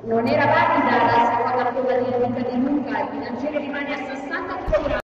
Non era valida la seconda prova di vita di Luca, il bilanciere rimane a 60 kg.